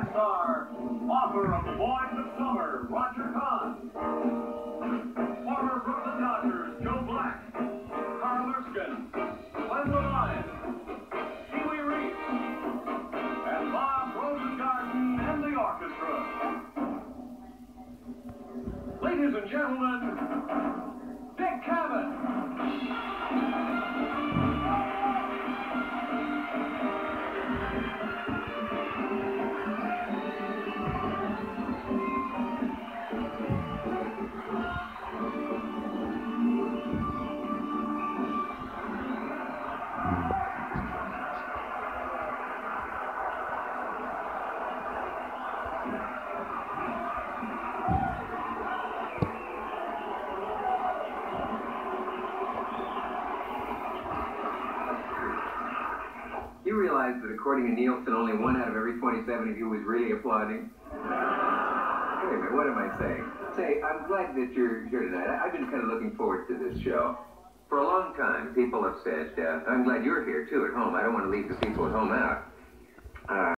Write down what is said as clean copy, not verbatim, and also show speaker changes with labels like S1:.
S1: star, author of The Boys of Summer, Roger Kahn. Former Brooklyn Dodgers, Joe Black. Carl Erskine. Glenn Lyon. Pee Wee Reese. And Bob Rosengarten and the orchestra. Ladies and gentlemen, Dick Cavett.
S2: You realize that according to Nielsen, only 1 out of every 27 of you was really applauding? Wait a minute, what am I saying? Say, I'm glad that you're here tonight. I've been kind of looking forward to this show. For a long time, people have said, I'm glad you're here, too, at home. I don't want to leave the people at home out.